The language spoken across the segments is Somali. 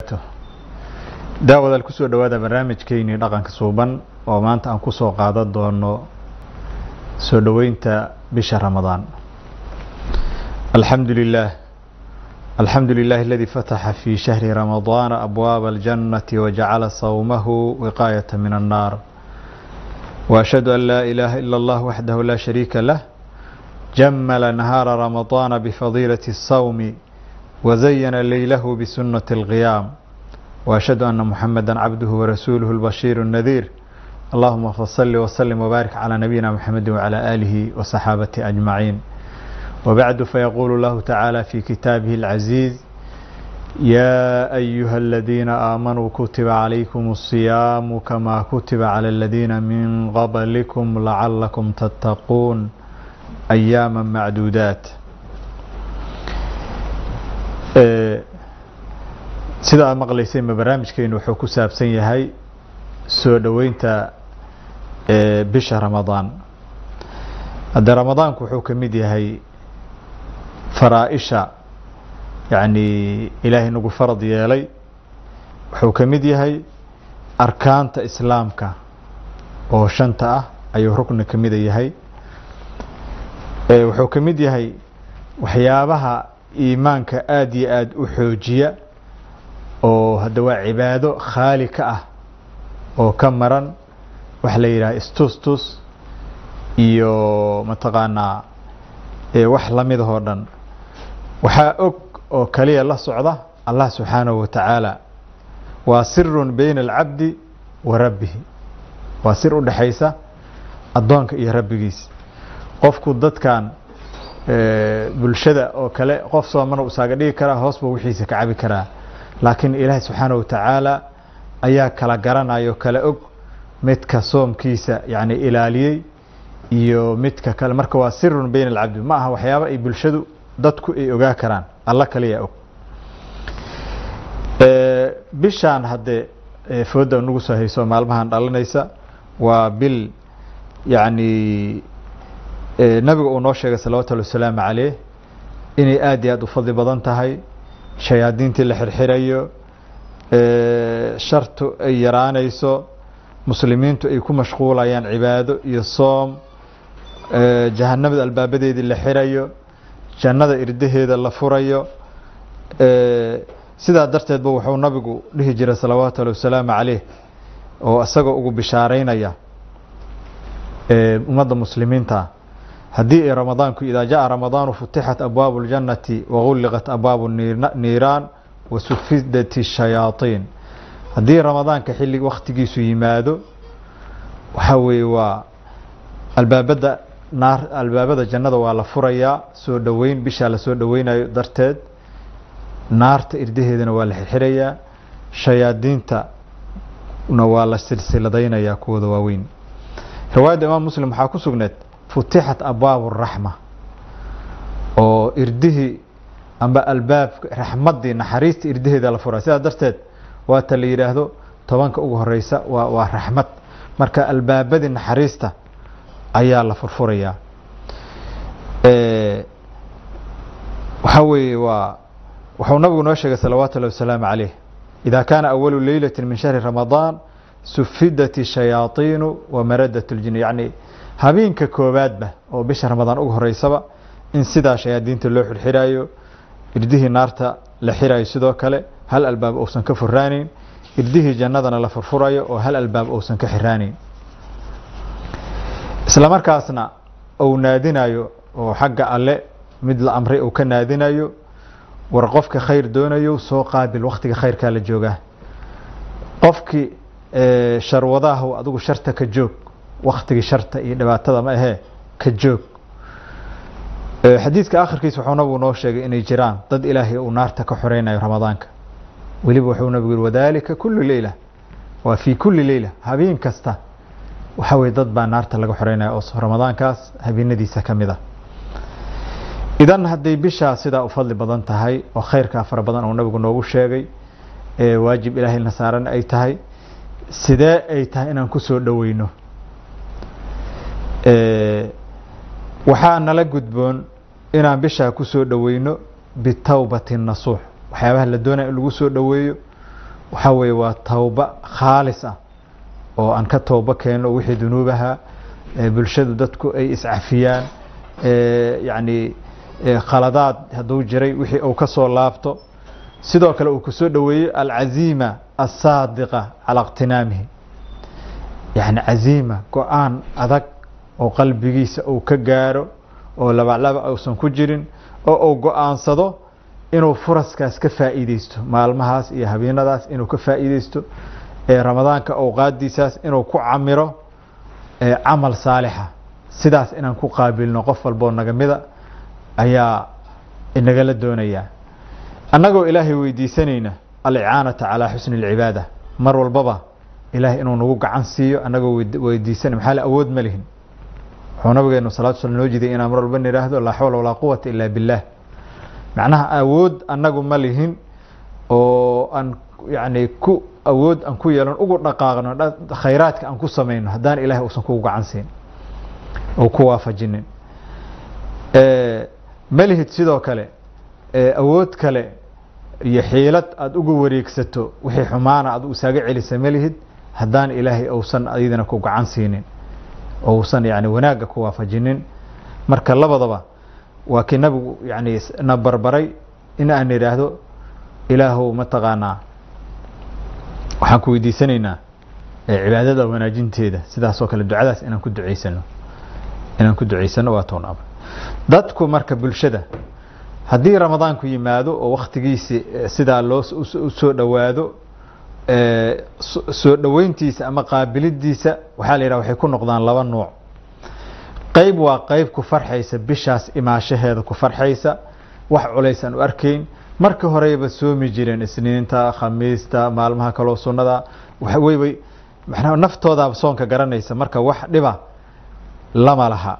daawada ku soo dhawaada barnaamijkeeni dhaqanka suuban oo maanta aan ku soo qaadan doono soo dhaweynta bisha Ramadaan. alhamdulillah alladhi fataha fi shahri Ramadan abwaab al-jannati wa ja'ala sawmahu wiqayatan min an-nar. Wa ashhadu an la ilaha illa Allah wahdahu la sharika lah. Jammala nahara Ramadan bi fadilati as-sawm wa zayyana laylahu bi sunnati al-qiyam. وأشهد أن محمدا عبده ورسوله البشير النذير. اللهم صل وسلم وبارك على نبينا محمد وعلى آله وصحابته أجمعين. وبعد فيقول الله تعالى في كتابه العزيز: يا أيها الذين آمنوا كتب عليكم الصيام كما كتب على الذين من قبلكم لعلكم تتقون أياما معدودات. sida aad maqlayseen barnaamijkeenu wuxuu ku saabsan yahay soo dhaweynta bisha Ramadaan. hadda Ramadaanku wuxuu ka mid yahay faraaisha ilaahay nagu farad yeelay, wuxuu ka mid yahay arkaanta islaamka oo shanta ah ayuu rukni ka mid yahay. wuxuu ka mid yahay waxyaabaha iimaanka aad iyo aad u xoojiya oo hadda waa cibaado khaali ka ah oo ka maran wax la yiraahdo istustus iyo mataqaana wax la mid ah dhan. waxa og oo kaliya la socda Allah subhanahu wa ta'ala. waa sirrun bayna al-'abdi wa rabbih. waa sir u dhaxaysa adoonka iyo rabbigiis. qofku dadkan bulshada oo kale qof Soomaali u saaga dhigi kara hoosba wixiisa ka cabi kara, laakiin Ilaahay subhanahu wa ta'ala ayaa kala garanayo kala og midka soomkiisa ilaaliyay iyo midka kale. marka waa sirrun bayna al-'abdi, ma aha waxyaabo ay bulshadu dadku ay ogaa karaan, Allah kaliya og. bishaan hadde fooda nagu soo hayso maalmahan dhalanaysa waa bil nabiga uu noo sheegay sallallahu alayhi wasallam inay aad iyo aad u fadli badan tahay, shayaadiintii la xirxirayo, shartu ay yaraanayso, muslimiintu ay ku mashquulayaan cibaado iyo soom, jahannamada albaabadeedii la xirayo, jannada irdaheeda la furayo. sidaa darteed buu wuxuu nabigu dhihi jiray sallallahu alayhi wasallam oo asagoo ugu bishaareynaya ummadda muslimiinta haddii Ramadaanku idaa jaa Ramadaanu futihat abwaabul jannati wa ghulqat abwaabun niiraan wa suffidat ash-shayaatiin. haddii Ramadaanka xilli waqtigiisu yimaado waxa weeye waa albaabada jannada waa la furayaa, soo dhaweyn bisha la soo dhaweynayo darteed. naarta irdaheedana waa la xirayaa, shayaadiinta waa la silsiladaynayaa kuwada waaweyn. riwaayada Imaam Muslim waxaa ku sugnayd فتحت أبواب الرحمة oo irdihi amba albaab raxmadii naxariista irdiheeda la furay. sida darteed waa ta la yiraahdo tobanka ugu horeysa waa raxmad. marka albaabadii naxariista ayaa la furfuraya. waxa weeye wuxuu nabigu noo sheegay salawaatu Allahi wasalaamu alayhi: إذا كان أول ليلة من شهر رمضان سفدت الشياطين ومردت الجن. habeenka koobaadba oo bisha Ramadaan ugu horeysaba in sida shayaadiinta loo xirxirayo, irdihii naarta la xirayo, sidoo kale hal albaab oo san ka furaanin, irdihii jannadana la furfurayo oo hal albaab oo san ka xiraanin. isla markaasna oo naadinayo oo xagga alle mid la amray oo ka naadinayo war qofka khayr doonayo soo qaabil waqtiga khayrka la jooga. qofkii sharwadaha adigu sharta ka joog, waqtiga sharta iyo dhibaatada ma ahe ka joog. xadiiska aakhirkiisa wuxuu nabigu noo sheegay inay jiraan dad Ilaahay uu naarta ka xoreynayo Ramadaanka. waliba wuxuu nabigu yiri wadaalika kullu layla wa fi kulli layla. habeen kasta waxa way dad baa naarta laga xoreynayo oo Ramadaankaas habeenadiisa kamida. idan haday bisha sida u fadli badan tahay oo khayrka fara badan oo nabigu noogu sheegay waajib Ilaahay na saaran ay tahay, sidee ay tahay inaan ku soo dhaweyno. waxaa nala gudboon inaan bisha ku soo dhaweyno bitawbatin nasuux. waxyaabaha la doonayo in lagu soo dhaweeyo waxa weeye waa tawba khaalis ah oo aan ka tawba keeno wixii dunuubaha bulshadu dadku ay iscafiyaan yani khaladaad hadduu jiray wixii uu ka soo laabto sidoo kale uu ku soo dhaweeyo alcaziima asaadiqa cala iqtinaamihi yani caziima go-aan adag oo qalbigiisa uu ka gaaro oo labalaba uusan ku jirin oo uu go-aansado inuu furaskaas ka faa'iideysto maalmahaas iyo habeenadaas inuu ka faa'iideysto ramadaanka awqaadiisaas inuu ku camiro camal saalixa sidaas inaan ku qaabilno qof walboo naga mida ayaa inagala doonayaa annagoo ilaahay weydiisanayna alicaanata calaa xusni alcibaada mar walbaba ilaahay inuu nagu gacan siiyo annagoo weydiisanay maxaa la awood ma lihin wuxuu nabigeenu salaatu sala noo jiday inaan mar walba nidhaahdo laa xawla walaa quwata ilaa billaah macnaha awood annagu ma lihin oo aan yani ku awood aan ku yeelan ugu dhaqaaqno khayraadka aan ku samayno haddaan ilaahay uusan kugu gacan siin oo ku waafajinin malihid sidoo kale awood kale iyo xiilad aada uga wareegsato wixii xumaana aad isaaga celisa malihid haddaan ilaahay uusan ayadana ku gacan siinin ousan yani wanaagga ku waafajinin marka labadaba waa kii nabigu yani na barbaray in aan idhaahdo ilaahow mataqaanaa waxaan ku weydiisanaynaa cibaadada wanaajinteeda sidaasoo kale ducadaas inaan ku ducaysano waa toonaba dadku marka bulshada haddii ramadaanku yimaado oo waktigiisi sidaa loo soo dhowaado soo dhoweyntiisa ama qaabilidiisa waxaa la yidhaha waxay ku noqdaan laba nuuc qayb waa qayb ku farxaysa bishaas imaashaheeda ku farxaysa wax culays aan u arkayn markii horeyba soomi jireen isniinta khamiista maalmaha kaloo sunnada wayway naftooda soonka garanaysa marka wax dhiba lama laha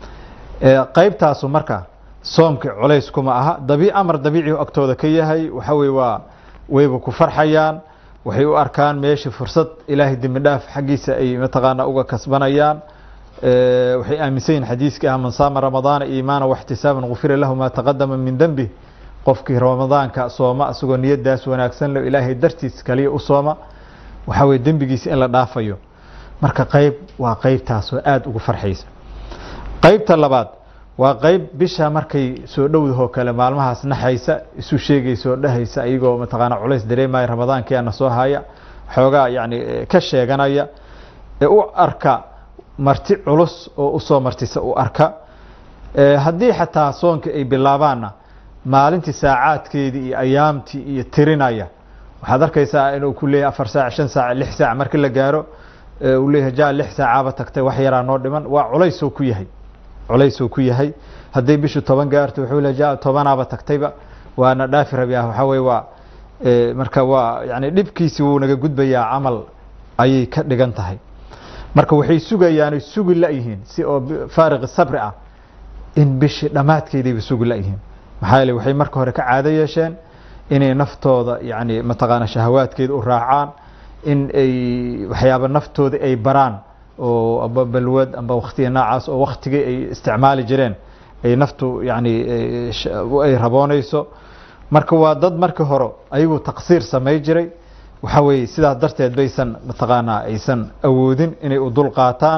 qaybtaasu marka soomkii culays kuma aha amar dabiici agtooda ka yahay waxa weye waa wayba ku farxayaan waxay u arkaan meeshii fursad ilaahay dembi dhaaf xaggiisa ay mataqaana uga kasbanayaan waxay aaminsan yihin xadiiskii ah man saama ramadaana iimaana waxtisaaban gufira lahu maa taqadama min dembi qofkii ramadaanka sooma isagoo niyadaas wanaagsan le ilaahay dartiis kaliya u sooma waxaa weye dembigiisa in la dhaafayo marka qayb waa qaybtaas oo aada ugu farxaysa qaybta labaad waa qayb bisha markay soo dhowdahoo kale maalmahaas naxaysa isu sheegaysa oo dhahaysa iyagoo mataqaana culays dareemaya ramadaankii ana soo haya xoogaa yani ka sheeganaya ee u arka marti culus oo usoo martisa u arka haddii xataa soonka ay bilaabaanna maalintii saacaadkeedii iyo ayaamtii iyo tirinaya waxaad arkaysaa inuu ku leeyahay 4 saac 5 saac 6 saac markii la gaaro uu leeyahay jaa 6 saacaaba tagtay wax yaraa noo dhiman waa culays oo ku yahay haddii bishu 10 gaarto wuxuu leeyahay jaa 10aaba tagtayba waana dhaafi rabiyaa waxa weeye waa marka waa yani dhibkiisi wuu naga gudbayaa camal ayay ka dhigan tahay marka waxay sugayaan sugi la yihiin si oo faariq sabri ah in bishi dhamaadkeedii sugi la yihiin maxaa yeelay waxay marka hore ka caado yeesheen inay naftooda yani mataqaana shahawaadkeeda u raacaan in ay waxyaaba naftooda ay baraan oo aba balwad amba waqtiga noocaas oo waqtigii ay isticmaali jireen ay naftu yani ay raboonayso marka waa dad markii hore ayagu taqsiir samay jiray waxa weeye sidaas darteed baysan mataqaanaa aysan awoodin inay u dul qaataan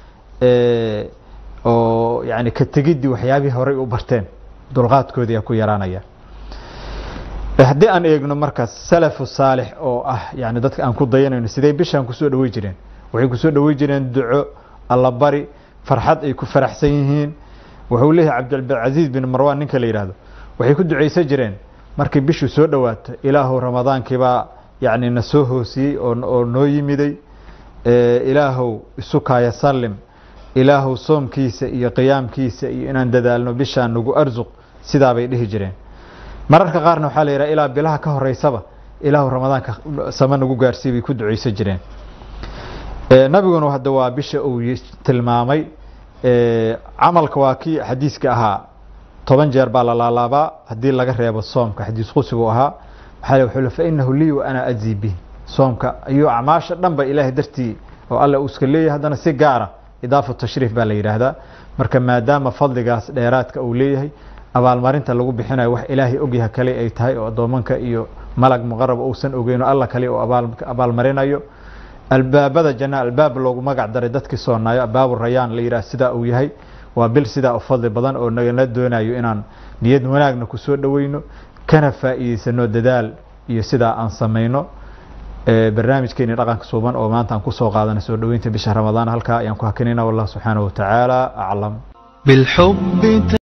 oo yani ka tegidii waxyaabihii horey u barteen dulqaadkoodii ku yaraanaya haddii aan eegno markaas salafu saalix oo ah yani dadka aan ku dayanayno sidee bishaan kusoo dhawey jireen waxay kusoo dhawey jireen duco alla bari farxad ay ku faraxsan yihiin wuxuu leeyahay cabdilcaziiz bin marwan ninka la yidhaahdo waxay ku ducaysan jireen markii bishu soo dhawaato ilaahu ramadaankiibaa yani na soo hoosiyey oo noo yimiday ilaahow isu kaaya sallim ilaahow soomkiisa iyo qiyaamkiisa iyo inaan dadaalno bishaan nagu arsuq sidaa bay dhihi jireen mararka qaarna waxaa la yidhaha ilaa bilaha ka horeysaba ilaahu ramadaanka sama nagu gaarsiiy bay ku ducaysan jireen nabiguna hadda waa bisha uu tilmaamay camalka waa kii xadiiska ahaa 10 jeer baa la laalaabaa haddii laga reebo soomka xadiis qusigu ahaa waxaa la fa innahu lii wa ana ajzi bih soomka iyo acmaasha dhanba ilaahay dartii oo alla uu iska leeyahay haddana si gaara idaafa tashriif baa la yidhaahdaa marka maadaama fadligaas dheeraadka uu leeyahay abaalmarinta lagu bixinayo wax ilaahay ogyaha kale ay tahay oo addoomanka iyo malag muqarrab uusan ogeyn alla kale oo abaal marinayo albaabada janna albaab loogu magac daray dadkii soonaayo abaabu rayaan la yiraahdo sida uu yahay waa bil sida u fadli badan oo naga doonayo inaan niyad wanaagna ku soo dhaweyno kana faa'iideysano dadaal iyo sida aan sameeyno barnaamijkeena dhaqanka suuban oo maanta aan ku soo qaadanay soo dhaweynta bisha Ramadaan halka ayaan ku hakinayna wallahu subhanahu wa ta'ala a'lam بالحب